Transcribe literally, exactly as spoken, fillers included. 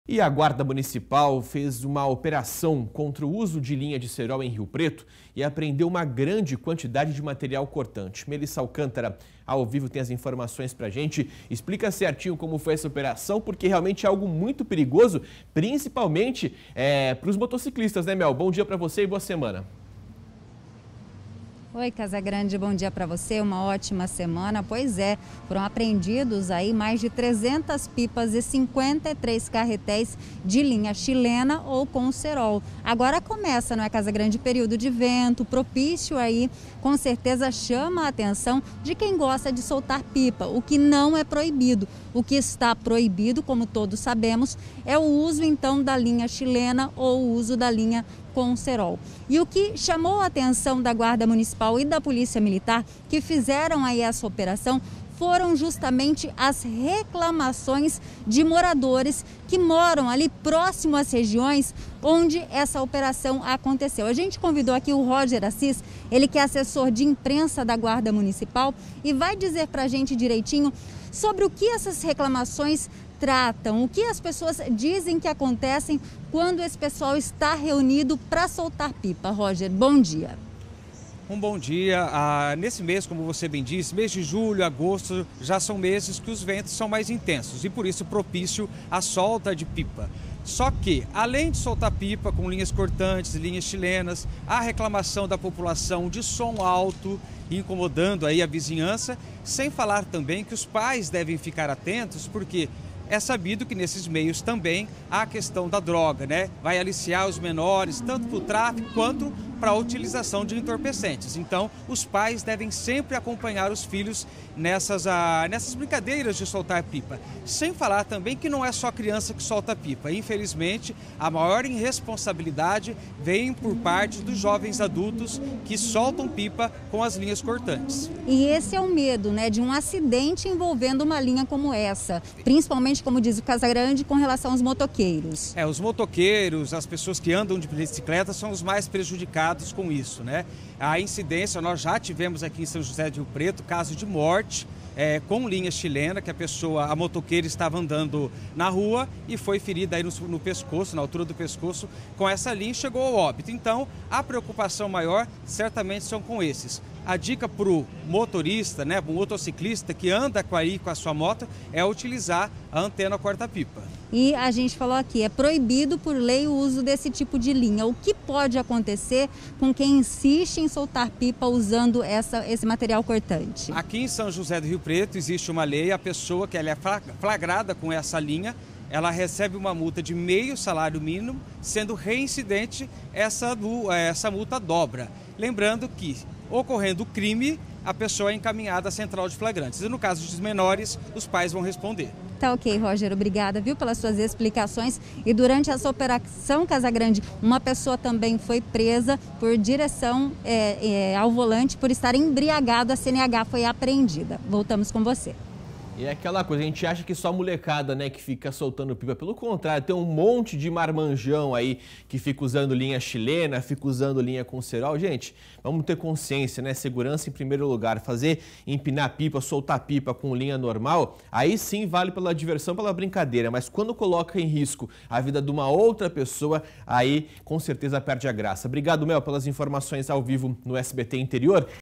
E a Guarda Municipal fez uma operação contra o uso de linha de cerol em Rio Preto e apreendeu uma grande quantidade de material cortante. Melissa Alcântara, ao vivo, tem as informações pra gente. Explica certinho como foi essa operação, porque realmente é algo muito perigoso, principalmente é, para os motociclistas, né, Mel? Bom dia para você e boa semana. Oi, Casagrande, bom dia para você, uma ótima semana. Pois é, foram apreendidos aí mais de trezentas pipas e cinquenta e três carretéis de linha chilena ou com cerol. Agora começa, não é, Casagrande, período de vento, propício aí, com certeza chama a atenção de quem gosta de soltar pipa, o que não é proibido. O que está proibido, como todos sabemos, é o uso então da linha chilena ou o uso da linha com cerol. E o que chamou a atenção da Guarda Municipal e da Polícia Militar, que fizeram aí essa operação, foram justamente as reclamações de moradores que moram ali próximo às regiões onde essa operação aconteceu. A gente convidou aqui o Roger Assis, ele que é assessor de imprensa da Guarda Municipal, e vai dizer pra gente direitinho sobre o que essas reclamações tratam, o que as pessoas dizem que acontecem quando esse pessoal está reunido para soltar pipa. Roger, bom dia. Um bom dia. Ah, nesse mês, como você bem disse, mês de julho, agosto, já são meses que os ventos são mais intensos e por isso propício à solta de pipa. Só que, além de soltar pipa com linhas cortantes, linhas chilenas, há reclamação da população de som alto, incomodando aí a vizinhança, sem falar também que os pais devem ficar atentos, porque é sabido que nesses meios também há a questão da droga, né? Vai aliciar os menores, tanto para o tráfico quanto para a utilização de entorpecentes. Então, os pais devem sempre acompanhar os filhos nessas, ah, nessas brincadeiras de soltar pipa. Sem falar também que não é só criança que solta pipa. Infelizmente, a maior irresponsabilidade vem por parte dos jovens adultos que soltam pipa com as linhas cortantes. E esse é o medo, né, de um acidente envolvendo uma linha como essa, principalmente, como diz o Casagrande, com relação aos motoqueiros. É, os motoqueiros, as pessoas que andam de bicicleta são os mais prejudicados com isso, né? A incidência, nós já tivemos aqui em São José do Rio Preto, caso de morte é, com linha chilena, que a pessoa, a motoqueira estava andando na rua e foi ferida aí no, no pescoço, na altura do pescoço, com essa linha e chegou ao óbito. Então, a preocupação maior certamente são com esses. A dica para o motorista, né, para o motociclista que anda com, aí, com a sua moto, é utilizar a antena corta-pipa. E a gente falou aqui, é proibido por lei o uso desse tipo de linha. O que pode acontecer com quem insiste em soltar pipa usando essa, esse material cortante? Aqui em São José do Rio Preto existe uma lei, a pessoa que ela é flagrada com essa linha, ela recebe uma multa de meio salário mínimo, sendo reincidente, essa, essa multa dobra. Lembrando que, ocorrendo o crime, a pessoa é encaminhada à central de flagrantes. E no caso dos menores, os pais vão responder. Tá ok, Roger, obrigada, viu, pelas suas explicações. E durante essa operação, Casagrande, uma pessoa também foi presa por direção é, é, ao volante, por estar embriagado. A C N H foi apreendida. Voltamos com você. E é aquela coisa, a gente acha que só a molecada, né, que fica soltando pipa. Pelo contrário, tem um monte de marmanjão aí que fica usando linha chilena, fica usando linha com cerol. Gente, vamos ter consciência, né? Segurança em primeiro lugar. Fazer empinar pipa, soltar pipa com linha normal, aí sim vale pela diversão, pela brincadeira. Mas quando coloca em risco a vida de uma outra pessoa, aí com certeza perde a graça. Obrigado, Mel, pelas informações ao vivo no S B T Interior.